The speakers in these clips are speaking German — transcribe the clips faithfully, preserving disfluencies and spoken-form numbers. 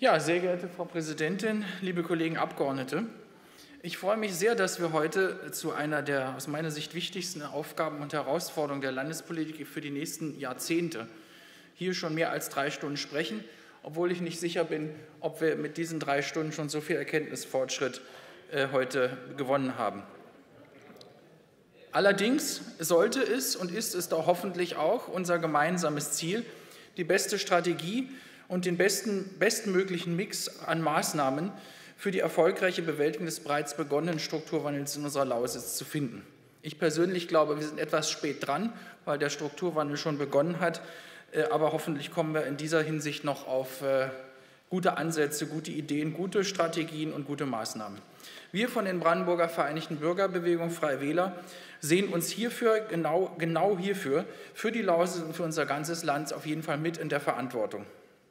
Ja, sehr geehrte Frau Präsidentin, liebe Kollegen Abgeordnete, ich freue mich sehr, dass wir heute zu einer der aus meiner Sicht wichtigsten Aufgaben und Herausforderungen der Landespolitik für die nächsten Jahrzehnte hier schon mehr als drei Stunden sprechen, obwohl ich nicht sicher bin, ob wir mit diesen drei Stunden schon so viel Erkenntnisfortschritt äh, heute gewonnen haben. Allerdings sollte es und ist es doch hoffentlich auch unser gemeinsames Ziel, die beste Strategie und den besten, bestmöglichen Mix an Maßnahmen für die erfolgreiche Bewältigung des bereits begonnenen Strukturwandels in unserer Lausitz zu finden. Ich persönlich glaube, wir sind etwas spät dran, weil der Strukturwandel schon begonnen hat, aber hoffentlich kommen wir in dieser Hinsicht noch auf gute Ansätze, gute Ideen, gute Strategien und gute Maßnahmen. Wir von den Brandenburger Vereinigten Bürgerbewegungen Freie Wähler sehen uns hierfür, genau, genau hierfür, für die Lausitz und für unser ganzes Land auf jeden Fall mit in der Verantwortung.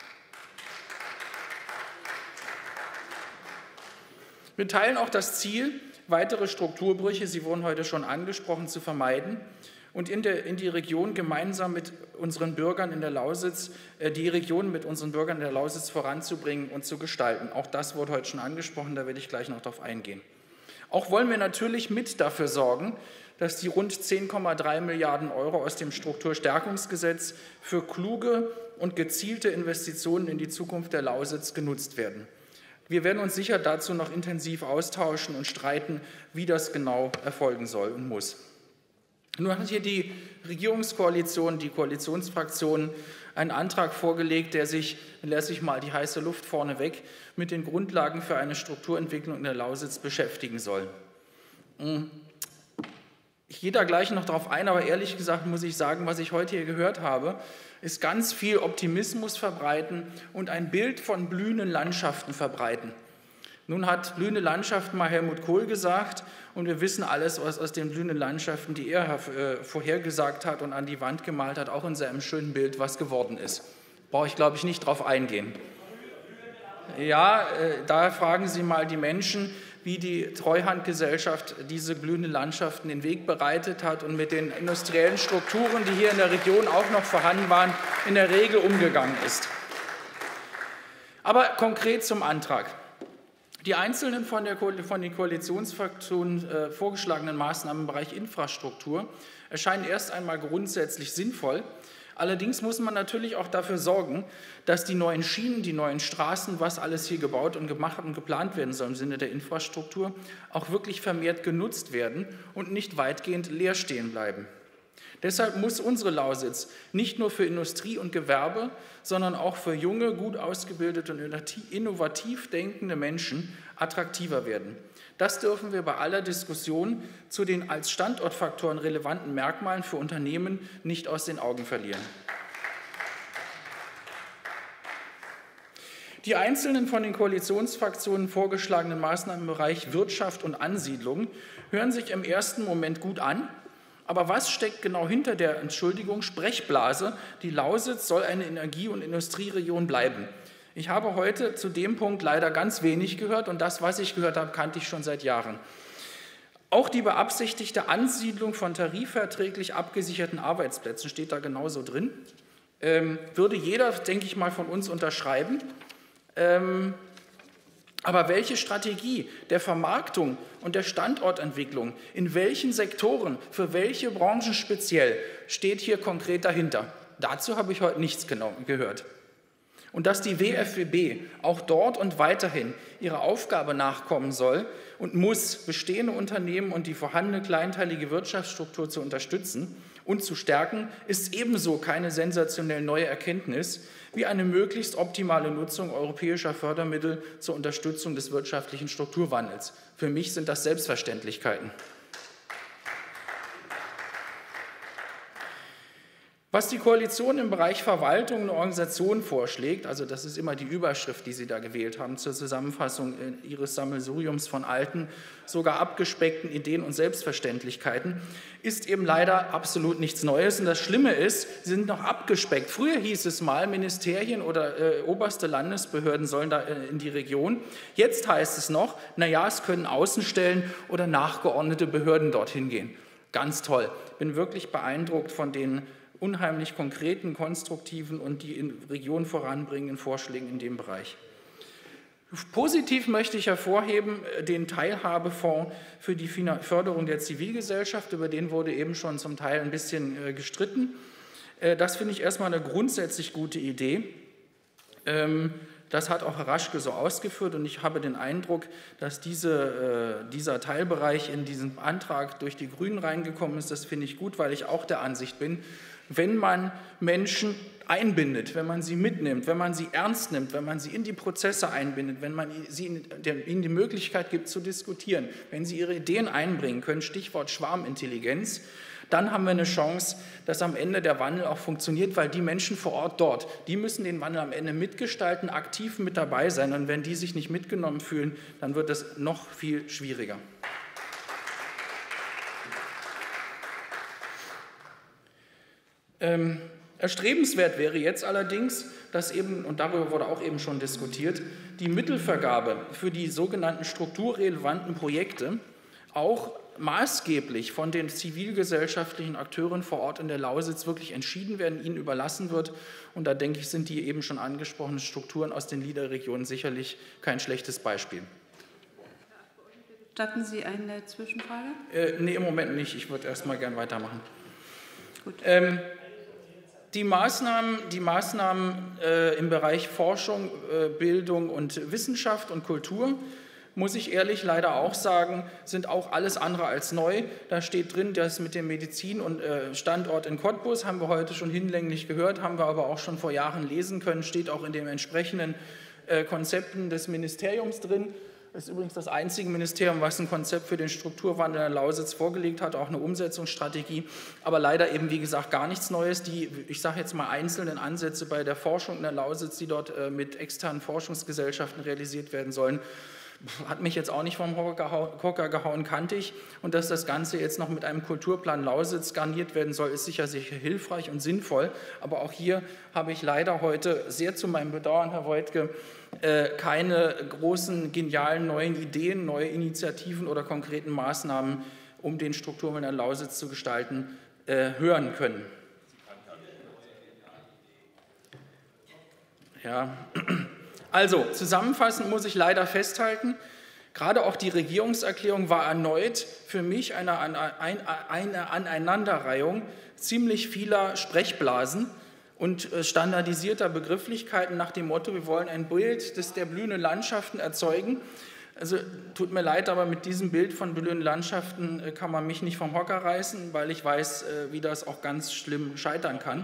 Wir teilen auch das Ziel, weitere Strukturbrüche, sie wurden heute schon angesprochen, zu vermeiden und in, der, in die Region gemeinsam mit unseren Bürgern in der Lausitz, äh, die Region mit unseren Bürgern in der Lausitz voranzubringen und zu gestalten. Auch das wurde heute schon angesprochen, da werde ich gleich noch darauf eingehen. Auch wollen wir natürlich mit dafür sorgen, dass die rund zehn Komma drei Milliarden Euro aus dem Strukturstärkungsgesetz für kluge und gezielte Investitionen in die Zukunft der Lausitz genutzt werden. Wir werden uns sicher dazu noch intensiv austauschen und streiten, wie das genau erfolgen soll und muss. Nun hat hier die Regierungskoalition, die Koalitionsfraktionen einen Antrag vorgelegt, der sich, lasse ich mal die heiße Luft vorneweg, mit den Grundlagen für eine Strukturentwicklung in der Lausitz beschäftigen soll. Ich gehe da gleich noch darauf ein, aber ehrlich gesagt muss ich sagen, was ich heute hier gehört habe, ist ganz viel Optimismus verbreiten und ein Bild von blühenden Landschaften verbreiten. Nun hat blühende Landschaften mal Helmut Kohl gesagt und wir wissen alles was aus den blühenden Landschaften, die er äh, vorhergesagt hat und an die Wand gemalt hat, auch in seinem schönen Bild, was geworden ist. Brauche ich, glaube ich, nicht darauf eingehen. Ja, äh, da fragen Sie mal die Menschen, wie die Treuhandgesellschaft diese blühenden Landschaften den Weg bereitet hat und mit den industriellen Strukturen, die hier in der Region auch noch vorhanden waren, in der Regel umgegangen ist. Aber konkret zum Antrag. Die einzelnen von, der Ko von den Koalitionsfraktionen äh, vorgeschlagenen Maßnahmen im Bereich Infrastruktur erscheinen erst einmal grundsätzlich sinnvoll. Allerdings muss man natürlich auch dafür sorgen, dass die neuen Schienen, die neuen Straßen, was alles hier gebaut und gemacht und geplant werden soll im Sinne der Infrastruktur, auch wirklich vermehrt genutzt werden und nicht weitgehend leer stehen bleiben. Deshalb muss unsere Lausitz nicht nur für Industrie und Gewerbe, sondern auch für junge, gut ausgebildete und innovativ denkende Menschen attraktiver werden. Das dürfen wir bei aller Diskussion zu den als Standortfaktoren relevanten Merkmalen für Unternehmen nicht aus den Augen verlieren. Die einzelnen von den Koalitionsfraktionen vorgeschlagenen Maßnahmen im Bereich Wirtschaft und Ansiedlung hören sich im ersten Moment gut an. Aber was steckt genau hinter der, Entschuldigung, Sprechblase? Die Lausitz soll eine Energie- und Industrieregion bleiben. Ich habe heute zu dem Punkt leider ganz wenig gehört und das, was ich gehört habe, kannte ich schon seit Jahren. Auch die beabsichtigte Ansiedlung von tarifverträglich abgesicherten Arbeitsplätzen steht da genauso drin. Ähm, würde jeder, denke ich mal, von uns unterschreiben. Ähm, aber welche Strategie der Vermarktung und der Standortentwicklung, in welchen Sektoren, für welche Branchen speziell, steht hier konkret dahinter? Dazu habe ich heute nichts genau gehört. Und dass die W F W B auch dort und weiterhin ihrer Aufgabe nachkommen soll und muss, bestehende Unternehmen und die vorhandene kleinteilige Wirtschaftsstruktur zu unterstützen und zu stärken, ist ebenso keine sensationell neue Erkenntnis wie eine möglichst optimale Nutzung europäischer Fördermittel zur Unterstützung des wirtschaftlichen Strukturwandels. Für mich sind das Selbstverständlichkeiten. Was die Koalition im Bereich Verwaltung und Organisation vorschlägt, also das ist immer die Überschrift, die Sie da gewählt haben, zur Zusammenfassung Ihres Sammelsuriums von alten, sogar abgespeckten Ideen und Selbstverständlichkeiten, ist eben leider absolut nichts Neues. Und das Schlimme ist, sie sind noch abgespeckt. Früher hieß es mal, Ministerien oder äh, oberste Landesbehörden sollen da äh, in die Region. Jetzt heißt es noch, naja, es können Außenstellen oder nachgeordnete Behörden dorthin gehen. Ganz toll. Ich bin wirklich beeindruckt von den unheimlich konkreten, konstruktiven und die in Region voranbringenden Vorschlägen in dem Bereich. Positiv möchte ich hervorheben den Teilhabefonds für die Förderung der Zivilgesellschaft, über den wurde eben schon zum Teil ein bisschen gestritten. Das finde ich erstmal eine grundsätzlich gute Idee. Das hat auch Herr Raschke so ausgeführt und ich habe den Eindruck, dass diese, dieser Teilbereich in diesen Antrag durch die Grünen reingekommen ist. Das finde ich gut, weil ich auch der Ansicht bin, wenn man Menschen einbindet, wenn man sie mitnimmt, wenn man sie ernst nimmt, wenn man sie in die Prozesse einbindet, wenn man sie ihnen die Möglichkeit gibt zu diskutieren, wenn sie ihre Ideen einbringen können, Stichwort Schwarmintelligenz, dann haben wir eine Chance, dass am Ende der Wandel auch funktioniert, weil die Menschen vor Ort dort, die müssen den Wandel am Ende mitgestalten, aktiv mit dabei sein. Und wenn die sich nicht mitgenommen fühlen, dann wird es noch viel schwieriger. Ähm, erstrebenswert wäre jetzt allerdings, dass eben, und darüber wurde auch eben schon diskutiert, die Mittelvergabe für die sogenannten strukturrelevanten Projekte auch maßgeblich von den zivilgesellschaftlichen Akteuren vor Ort in der Lausitz wirklich entschieden werden, ihnen überlassen wird. Und da denke ich, sind die eben schon angesprochenen Strukturen aus den LIDA-Regionen sicherlich kein schlechtes Beispiel. Statten Sie eine Zwischenfrage? Äh, nee, im Moment nicht. Ich würde erst mal gern weitermachen. Gut. Ähm, Die Maßnahmen, die Maßnahmen äh, im Bereich Forschung, äh, Bildung und Wissenschaft und Kultur, muss ich ehrlich leider auch sagen, sind auch alles andere als neu. Da steht drin, dass mit dem Medizin- und äh, Standort in Cottbus, haben wir heute schon hinlänglich gehört, haben wir aber auch schon vor Jahren lesen können, steht auch in den entsprechenden äh, Konzepten des Ministeriums drin. Das ist übrigens das einzige Ministerium, was ein Konzept für den Strukturwandel in der Lausitz vorgelegt hat, auch eine Umsetzungsstrategie, aber leider eben, wie gesagt, gar nichts Neues. Die, ich sage jetzt mal, einzelnen Ansätze bei der Forschung in der Lausitz, die dort äh, mit externen Forschungsgesellschaften realisiert werden sollen, hat mich jetzt auch nicht vom Hocker gehauen, kannte ich. Und dass das Ganze jetzt noch mit einem Kulturplan Lausitz garniert werden soll, ist sicher, sicher hilfreich und sinnvoll. Aber auch hier habe ich leider heute sehr zu meinem Bedauern, Herr Voigtke, keine großen, genialen neuen Ideen, neue Initiativen oder konkreten Maßnahmen, um den Strukturwandel in der Lausitz zu gestalten, hören können. Ja. Also, zusammenfassend muss ich leider festhalten, gerade auch die Regierungserklärung war erneut für mich eine, eine Aneinanderreihung ziemlich vieler Sprechblasen und standardisierter Begrifflichkeiten nach dem Motto, wir wollen ein Bild des, der blühenden Landschaften erzeugen. Also tut mir leid, aber mit diesem Bild von blühenden Landschaften kann man mich nicht vom Hocker reißen, weil ich weiß, wie das auch ganz schlimm scheitern kann.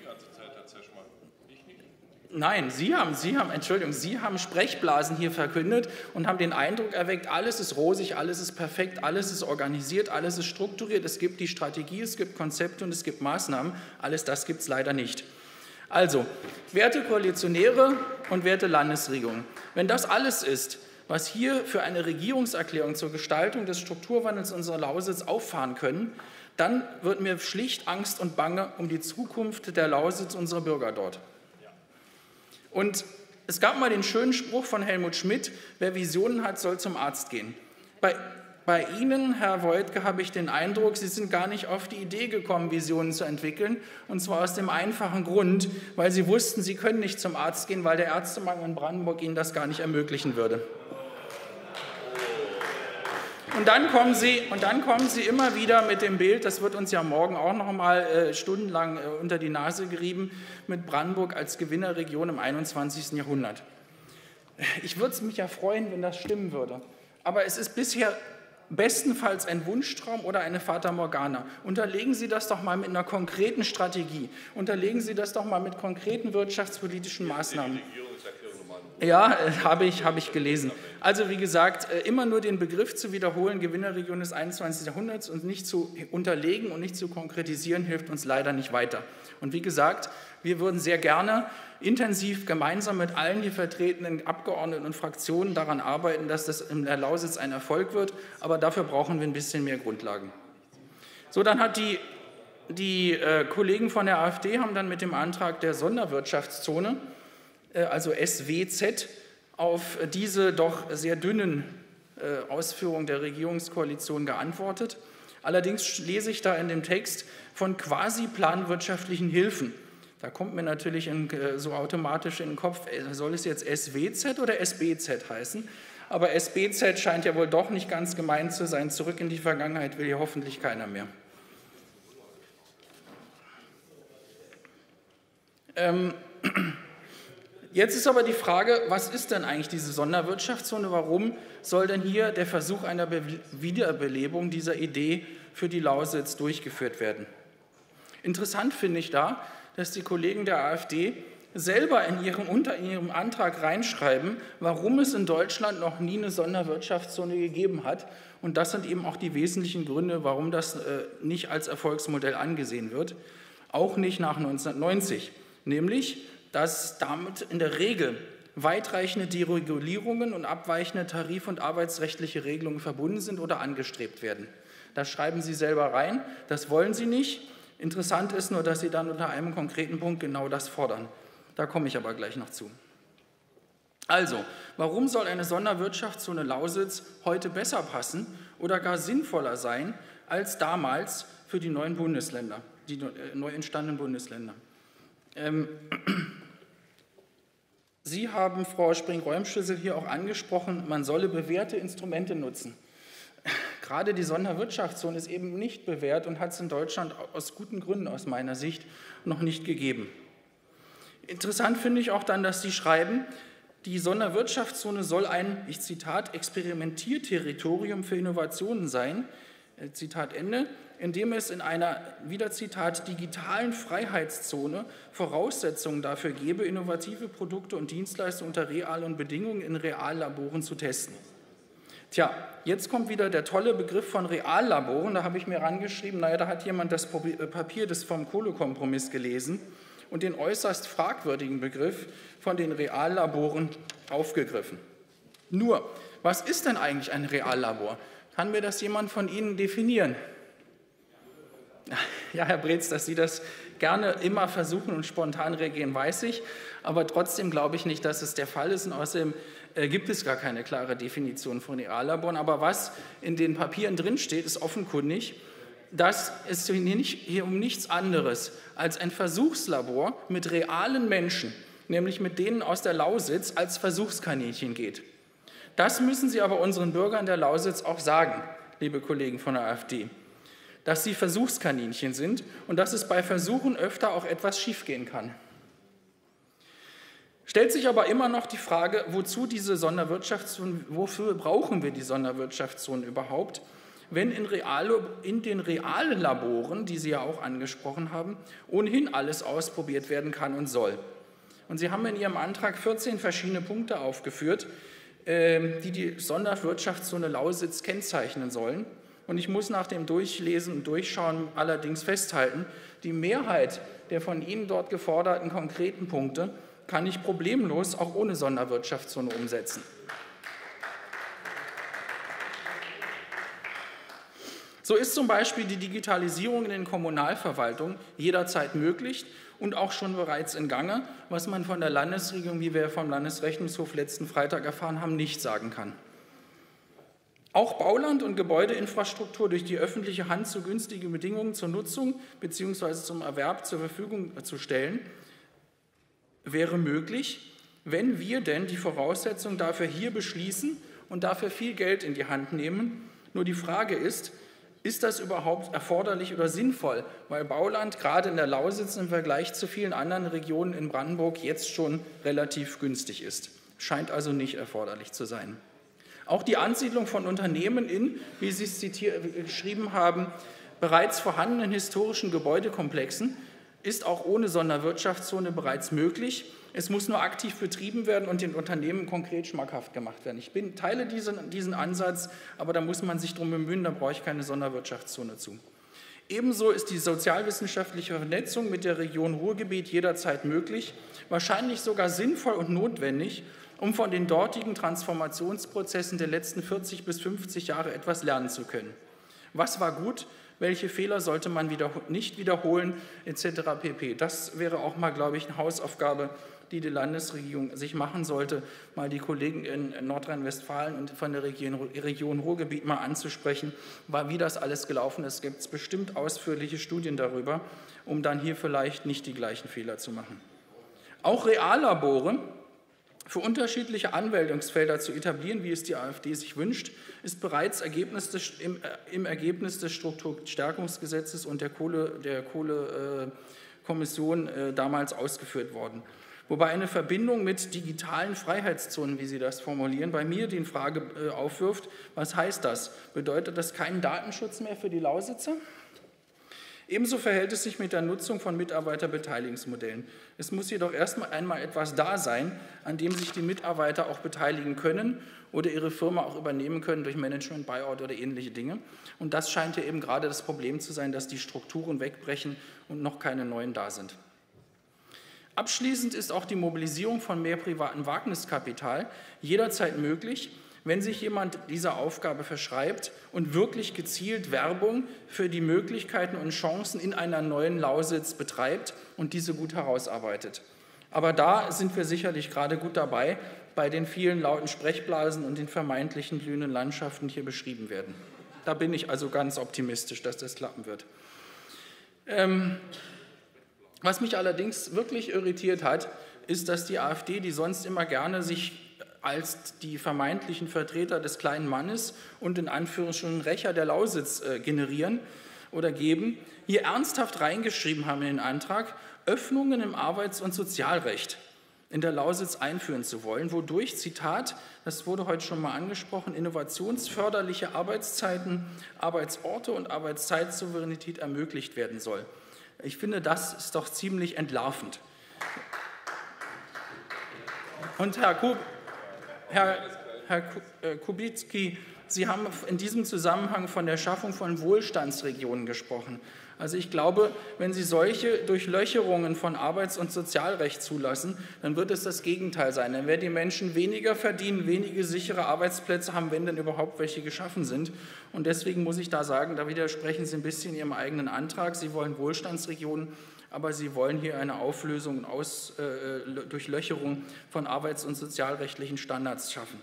Nein, Sie haben, Sie haben, Entschuldigung, Sie haben Sprechblasen hier verkündet und haben den Eindruck erweckt, alles ist rosig, alles ist perfekt, alles ist organisiert, alles ist strukturiert, es gibt die Strategie, es gibt Konzepte und es gibt Maßnahmen, alles das gibt es leider nicht. Also, werte Koalitionäre und werte Landesregierung, wenn das alles ist, was hier für eine Regierungserklärung zur Gestaltung des Strukturwandels unserer Lausitz auffahren können, dann wird mir schlicht Angst und Bange um die Zukunft der Lausitz, unserer Bürger dort. Und es gab mal den schönen Spruch von Helmut Schmidt, wer Visionen hat, soll zum Arzt gehen. Bei, bei Ihnen, Herr Voigtke, habe ich den Eindruck, Sie sind gar nicht auf die Idee gekommen, Visionen zu entwickeln. Und zwar aus dem einfachen Grund, weil Sie wussten, Sie können nicht zum Arzt gehen, weil der Ärztemangel in Brandenburg Ihnen das gar nicht ermöglichen würde. Und dann, kommen Sie, und dann kommen Sie immer wieder mit dem Bild, das wird uns ja morgen auch noch mal äh, stundenlang äh, unter die Nase gerieben, mit Brandenburg als Gewinnerregion im einundzwanzigsten Jahrhundert. Ich würde mich ja freuen, wenn das stimmen würde. Aber es ist bisher bestenfalls ein Wunschtraum oder eine Fata Morgana. Unterlegen Sie das doch mal mit einer konkreten Strategie. Unterlegen Sie das doch mal mit konkreten wirtschaftspolitischen Maßnahmen. Ja, äh, habe ich, habe ich gelesen. Also wie gesagt, äh, immer nur den Begriff zu wiederholen, Gewinnerregion des einundzwanzigsten Jahrhunderts und nicht zu unterlegen und nicht zu konkretisieren, hilft uns leider nicht weiter. Und wie gesagt, wir würden sehr gerne intensiv gemeinsam mit allen hier vertretenen Abgeordneten und Fraktionen daran arbeiten, dass das in der Lausitz ein Erfolg wird, aber dafür brauchen wir ein bisschen mehr Grundlagen. So, dann hat die, die äh, Kollegen von der AfD haben dann mit dem Antrag der Sonderwirtschaftszone, also S W Z, auf diese doch sehr dünnen Ausführungen der Regierungskoalition geantwortet. Allerdings lese ich da in dem Text von quasi planwirtschaftlichen Hilfen. Da kommt mir natürlich in, so automatisch in den Kopf, soll es jetzt S W Z oder S B Z heißen? Aber S B Z scheint ja wohl doch nicht ganz gemeint zu sein. Zurück in die Vergangenheit will hier hoffentlich keiner mehr. Ähm, jetzt ist aber die Frage, was ist denn eigentlich diese Sonderwirtschaftszone? Warum soll denn hier der Versuch einer Be- Wiederbelebung dieser Idee für die Lausitz durchgeführt werden? Interessant finde ich da, dass die Kollegen der AfD selber in ihrem, unter ihrem Antrag reinschreiben, warum es in Deutschland noch nie eine Sonderwirtschaftszone gegeben hat. Und das sind eben auch die wesentlichen Gründe, warum das äh, nicht als Erfolgsmodell angesehen wird, auch nicht nach neunzehnhundertneunzig. Nämlich, dass damit in der Regel weitreichende Deregulierungen und abweichende tarif- und arbeitsrechtliche Regelungen verbunden sind oder angestrebt werden. Das schreiben Sie selber rein, das wollen Sie nicht. Interessant ist nur, dass Sie dann unter einem konkreten Punkt genau das fordern. Da komme ich aber gleich noch zu. Also, warum soll eine Sonderwirtschaftszone Lausitz heute besser passen oder gar sinnvoller sein als damals für die neuen Bundesländer, die neu entstandenen Bundesländer? Ähm, Sie haben, Frau Spring-Räumschüssel, hier auch angesprochen, man solle bewährte Instrumente nutzen. Gerade die Sonderwirtschaftszone ist eben nicht bewährt und hat es in Deutschland aus guten Gründen aus meiner Sicht noch nicht gegeben. Interessant finde ich auch dann, dass Sie schreiben, die Sonderwirtschaftszone soll ein, ich Zitat, Experimentierterritorium für Innovationen sein, Zitat Ende, indem es in einer, wieder Zitat, digitalen Freiheitszone Voraussetzungen dafür gebe, innovative Produkte und Dienstleistungen unter realen Bedingungen in Reallaboren zu testen. Tja, jetzt kommt wieder der tolle Begriff von Reallaboren, da habe ich mir rangeschrieben, naja, da hat jemand das Papier des vom Kohlekompromiss gelesen und den äußerst fragwürdigen Begriff von den Reallaboren aufgegriffen. Nur, was ist denn eigentlich ein Reallabor? Kann mir das jemand von Ihnen definieren? Ja, Herr Breetz, dass Sie das gerne immer versuchen und spontan reagieren, weiß ich, aber trotzdem glaube ich nicht, dass es der Fall ist und außerdem äh, gibt es gar keine klare Definition von Reallaboren. Aber was in den Papieren drinsteht, ist offenkundig, dass es hier, nicht, hier um nichts anderes als ein Versuchslabor mit realen Menschen, nämlich mit denen aus der Lausitz, als Versuchskaninchen geht. Das müssen Sie aber unseren Bürgern der Lausitz auch sagen, liebe Kollegen von der AfD, dass sie Versuchskaninchen sind und dass es bei Versuchen öfter auch etwas schiefgehen kann. Stellt sich aber immer noch die Frage, wozu diese Sonderwirtschaftszonen, wofür brauchen wir die Sonderwirtschaftszonen überhaupt, wenn in, Real, in den realen Laboren, die Sie ja auch angesprochen haben, ohnehin alles ausprobiert werden kann und soll. Und Sie haben in Ihrem Antrag vierzehn verschiedene Punkte aufgeführt, die die Sonderwirtschaftszone Lausitz kennzeichnen sollen. Und ich muss nach dem Durchlesen und Durchschauen allerdings festhalten, die Mehrheit der von Ihnen dort geforderten konkreten Punkte kann ich problemlos auch ohne Sonderwirtschaftszone umsetzen. So ist zum Beispiel die Digitalisierung in den Kommunalverwaltungen jederzeit möglich und auch schon bereits in Gange, was man von der Landesregierung, wie wir vom Landesrechnungshof letzten Freitag erfahren haben, nicht sagen kann. Auch Bauland und Gebäudeinfrastruktur durch die öffentliche Hand zu günstigen Bedingungen zur Nutzung bzw. zum Erwerb zur Verfügung zu stellen, wäre möglich, wenn wir denn die Voraussetzungen dafür hier beschließen und dafür viel Geld in die Hand nehmen. Nur die Frage ist, ist das überhaupt erforderlich oder sinnvoll? Weil Bauland gerade in der Lausitz im Vergleich zu vielen anderen Regionen in Brandenburg jetzt schon relativ günstig ist. Scheint also nicht erforderlich zu sein. Auch die Ansiedlung von Unternehmen in, wie Sie es geschrieben haben, bereits vorhandenen historischen Gebäudekomplexen ist auch ohne Sonderwirtschaftszone bereits möglich. Es muss nur aktiv betrieben werden und den Unternehmen konkret schmackhaft gemacht werden. Ich bin, teile diesen, diesen Ansatz, aber da muss man sich darum bemühen, da brauche ich keine Sonderwirtschaftszone zu. Ebenso ist die sozialwissenschaftliche Vernetzung mit der Region Ruhrgebiet jederzeit möglich, wahrscheinlich sogar sinnvoll und notwendig, um von den dortigen Transformationsprozessen der letzten vierzig bis fünfzig Jahre etwas lernen zu können. Was war gut, welche Fehler sollte man wieder, nicht wiederholen, et cetera pp. Das wäre auch mal, glaube ich, eine Hausaufgabe, die die Landesregierung sich machen sollte, mal die Kollegen in Nordrhein-Westfalen und von der Region, Region Ruhrgebiet mal anzusprechen, wie das alles gelaufen ist. Es gibt bestimmt ausführliche Studien darüber, um dann hier vielleicht nicht die gleichen Fehler zu machen. Auch Reallabore für unterschiedliche Anwendungsfelder zu etablieren, wie es die AfD sich wünscht, ist bereits Ergebnis des, im, im Ergebnis des Strukturstärkungsgesetzes und der Kohle, der Kohlekommission äh, damals ausgeführt worden. Wobei eine Verbindung mit digitalen Freiheitszonen, wie Sie das formulieren, bei mir die Frage äh, aufwirft, was heißt das? Bedeutet das keinen Datenschutz mehr für die Lausitzer? Ebenso verhält es sich mit der Nutzung von Mitarbeiterbeteiligungsmodellen. Es muss jedoch erst einmal etwas da sein, an dem sich die Mitarbeiter auch beteiligen können oder ihre Firma auch übernehmen können durch Management, Buyout oder ähnliche Dinge. Und das scheint ja eben gerade das Problem zu sein, dass die Strukturen wegbrechen und noch keine neuen da sind. Abschließend ist auch die Mobilisierung von mehr privatem Wagniskapital jederzeit möglich, wenn sich jemand dieser Aufgabe verschreibt und wirklich gezielt Werbung für die Möglichkeiten und Chancen in einer neuen Lausitz betreibt und diese gut herausarbeitet. Aber da sind wir sicherlich gerade gut dabei, bei den vielen lauten Sprechblasen und den vermeintlichen blühenden Landschaften hier beschrieben werden. Da bin ich also ganz optimistisch, dass das klappen wird. Ähm, was mich allerdings wirklich irritiert hat, ist, dass die AfD, die sonst immer gerne sich als die vermeintlichen Vertreter des kleinen Mannes und in Anführungsstrichen Rächer der Lausitz äh, generieren oder geben, hier ernsthaft reingeschrieben haben in den Antrag, Öffnungen im Arbeits- und Sozialrecht in der Lausitz einführen zu wollen, wodurch, Zitat, das wurde heute schon mal angesprochen, innovationsförderliche Arbeitszeiten, Arbeitsorte und Arbeitszeit-Souveränität ermöglicht werden soll. Ich finde, das ist doch ziemlich entlarvend. Und Herr Kub Herr, Herr Kubicki, Sie haben in diesem Zusammenhang von der Schaffung von Wohlstandsregionen gesprochen. Also ich glaube, wenn Sie solche Durchlöcherungen von Arbeits- und Sozialrecht zulassen, dann wird es das Gegenteil sein. Dann werden die Menschen weniger verdienen, wenige sichere Arbeitsplätze haben, wenn denn überhaupt welche geschaffen sind. Und deswegen muss ich da sagen, da widersprechen Sie ein bisschen Ihrem eigenen Antrag. Sie wollen Wohlstandsregionen, aber Sie wollen hier eine Auflösung und Aus, äh, Durchlöcherung von arbeits- und sozialrechtlichen Standards schaffen.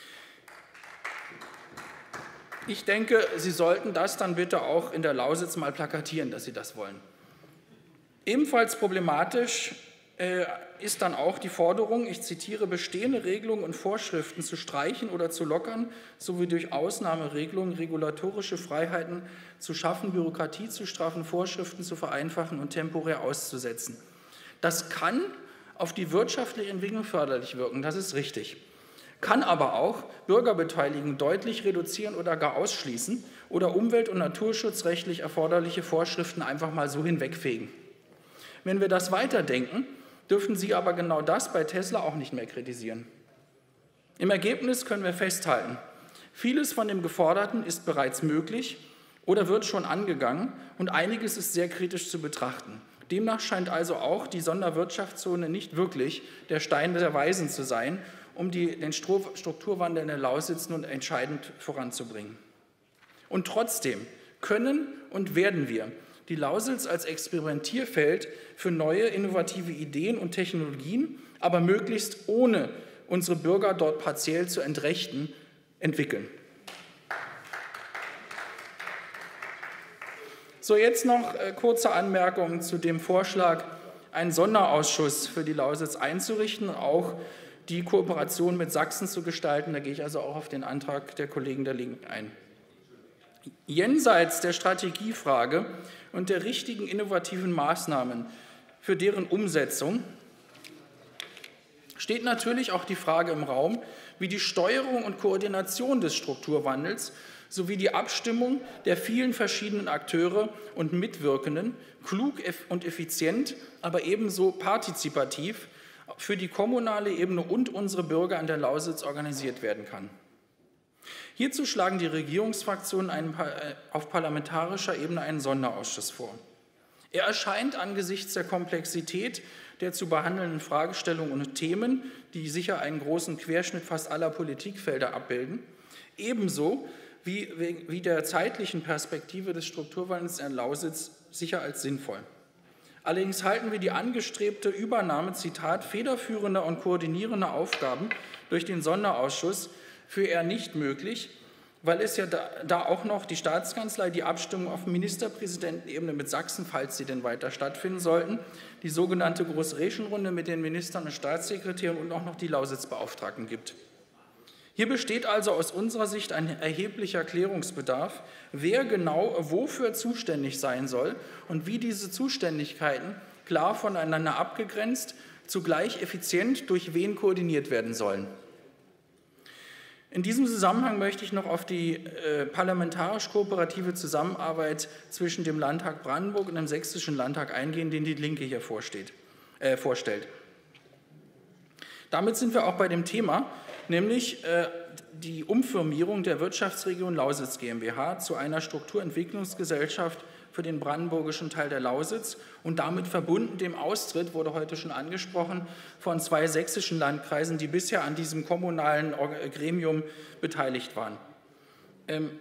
Ich denke, Sie sollten das dann bitte auch in der Lausitz mal plakatieren, dass Sie das wollen. Ebenfalls problematisch äh, ist dann auch die Forderung, ich zitiere, bestehende Regelungen und Vorschriften zu streichen oder zu lockern, sowie durch Ausnahmeregelungen regulatorische Freiheiten zu schaffen, Bürokratie zu straffen, Vorschriften zu vereinfachen und temporär auszusetzen. Das kann auf die wirtschaftliche Entwicklung förderlich wirken, das ist richtig. Kann aber auch Bürgerbeteiligung deutlich reduzieren oder gar ausschließen oder umwelt- und naturschutzrechtlich erforderliche Vorschriften einfach mal so hinwegfegen. Wenn wir das weiterdenken, dürfen Sie aber genau das bei Tesla auch nicht mehr kritisieren. Im Ergebnis können wir festhalten, vieles von dem Geforderten ist bereits möglich oder wird schon angegangen und einiges ist sehr kritisch zu betrachten. Demnach scheint also auch die Sonderwirtschaftszone nicht wirklich der Stein der Weisen zu sein, um die, den Strukturwandel in der Lausitz nun entscheidend voranzubringen. Und trotzdem können und werden wir die Lausitz als Experimentierfeld für neue innovative Ideen und Technologien, aber möglichst ohne unsere Bürger dort partiell zu entrechten, entwickeln. So, jetzt noch äh, kurze Anmerkungen zu dem Vorschlag, einen Sonderausschuss für die Lausitz einzurichten und auch die Kooperation mit Sachsen zu gestalten. Da gehe ich also auch auf den Antrag der Kollegen der Linken ein. Jenseits der Strategiefrage und der richtigen innovativen Maßnahmen für deren Umsetzung steht natürlich auch die Frage im Raum, wie die Steuerung und Koordination des Strukturwandels sowie die Abstimmung der vielen verschiedenen Akteure und Mitwirkenden klug und effizient, aber ebenso partizipativ für die kommunale Ebene und unsere Bürger an der Lausitz organisiert werden kann. Hierzu schlagen die Regierungsfraktionen einen, auf parlamentarischer Ebene einen Sonderausschuss vor. Er erscheint angesichts der Komplexität der zu behandelnden Fragestellungen und Themen, die sicher einen großen Querschnitt fast aller Politikfelder abbilden, ebenso wie, wie der zeitlichen Perspektive des Strukturwandels in der Lausitz sicher als sinnvoll. Allerdings halten wir die angestrebte Übernahme, Zitat, federführender und koordinierender Aufgaben durch den Sonderausschuss für eher nicht möglich, weil es ja da, da auch noch die Staatskanzlei die Abstimmung auf Ministerpräsidentenebene mit Sachsen, falls sie denn weiter stattfinden sollten, die sogenannte Groß-Reschen-Runde mit den Ministern und Staatssekretären und auch noch die Lausitzbeauftragten gibt. Hier besteht also aus unserer Sicht ein erheblicher Klärungsbedarf, wer genau wofür zuständig sein soll und wie diese Zuständigkeiten klar voneinander abgegrenzt, zugleich effizient durch wen koordiniert werden sollen. In diesem Zusammenhang möchte ich noch auf die äh, parlamentarisch-kooperative Zusammenarbeit zwischen dem Landtag Brandenburg und dem Sächsischen Landtag eingehen, den die Linke hier vorsteht, äh, vorstellt. Damit sind wir auch bei dem Thema, nämlich äh, die Umfirmierung der Wirtschaftsregion Lausitz GmbH zu einer Strukturentwicklungsgesellschaft für den brandenburgischen Teil der Lausitz und damit verbunden dem Austritt, wurde heute schon angesprochen, von zwei sächsischen Landkreisen, die bisher an diesem kommunalen Gremium beteiligt waren. Ähm,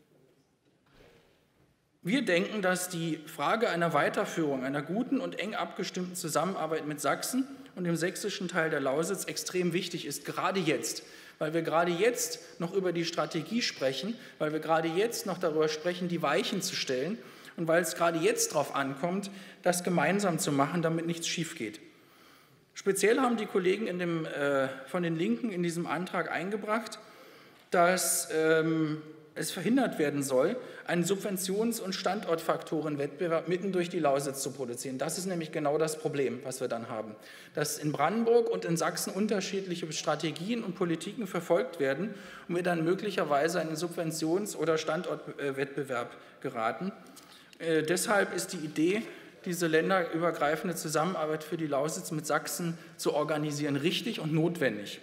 wir denken, dass die Frage einer Weiterführung einer guten und eng abgestimmten Zusammenarbeit mit Sachsen und dem sächsischen Teil der Lausitz extrem wichtig ist, gerade jetzt, weil wir gerade jetzt noch über die Strategie sprechen, weil wir gerade jetzt noch darüber sprechen, die Weichen zu stellen und weil es gerade jetzt darauf ankommt, das gemeinsam zu machen, damit nichts schief geht. Speziell haben die Kollegen in dem, äh, von den Linken in diesem Antrag eingebracht, dass ähm, es verhindert werden soll, einen Subventions- und Standortfaktorenwettbewerb mitten durch die Lausitz zu produzieren. Das ist nämlich genau das Problem, was wir dann haben. Dass in Brandenburg und in Sachsen unterschiedliche Strategien und Politiken verfolgt werden und wir dann möglicherweise in einen Subventions- oder Standortwettbewerb geraten. Äh, deshalb ist die Idee, diese länderübergreifende Zusammenarbeit für die Lausitz mit Sachsen zu organisieren, richtig und notwendig.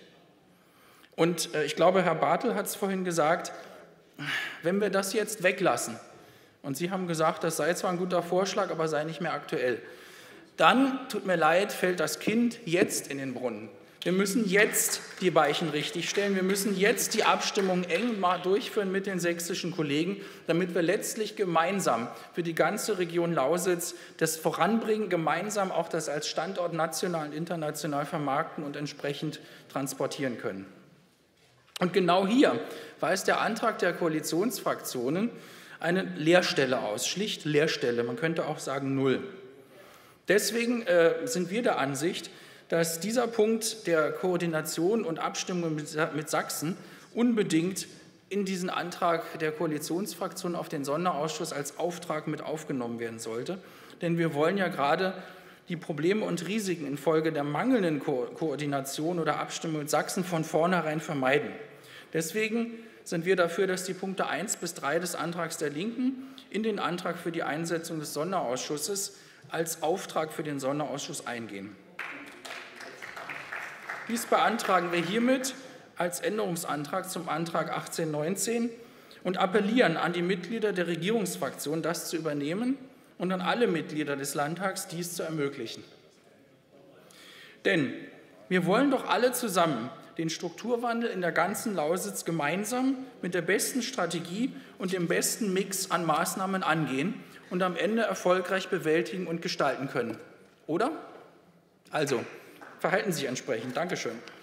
Und äh, ich glaube, Herr Bartel hat es vorhin gesagt, wenn wir das jetzt weglassen, und Sie haben gesagt, das sei zwar ein guter Vorschlag, aber sei nicht mehr aktuell, dann, tut mir leid, fällt das Kind jetzt in den Brunnen. Wir müssen jetzt die Weichen richtig stellen, wir müssen jetzt die Abstimmung eng mal durchführen mit den sächsischen Kollegen, damit wir letztlich gemeinsam für die ganze Region Lausitz das voranbringen, gemeinsam auch das als Standort national und international vermarkten und entsprechend transportieren können. Und genau hier weist der Antrag der Koalitionsfraktionen eine Leerstelle aus, schlicht Leerstelle, man könnte auch sagen Null. Deswegen äh, sind wir der Ansicht, dass dieser Punkt der Koordination und Abstimmung mit, mit Sachsen unbedingt in diesen Antrag der Koalitionsfraktion auf den Sonderausschuss als Auftrag mit aufgenommen werden sollte. Denn wir wollen ja gerade die Probleme und Risiken infolge der mangelnden Ko- Koordination oder Abstimmung mit Sachsen von vornherein vermeiden. Deswegen sind wir dafür, dass die Punkte eins bis drei des Antrags der Linken in den Antrag für die Einsetzung des Sonderausschusses als Auftrag für den Sonderausschuss eingehen. Dies beantragen wir hiermit als Änderungsantrag zum Antrag achtzehn neunzehn und appellieren an die Mitglieder der Regierungsfraktion, das zu übernehmen und an alle Mitglieder des Landtags, dies zu ermöglichen. Denn wir wollen doch alle zusammen den Strukturwandel in der ganzen Lausitz gemeinsam mit der besten Strategie und dem besten Mix an Maßnahmen angehen und am Ende erfolgreich bewältigen und gestalten können. Oder? Also, verhalten Sie sich entsprechend. Dankeschön.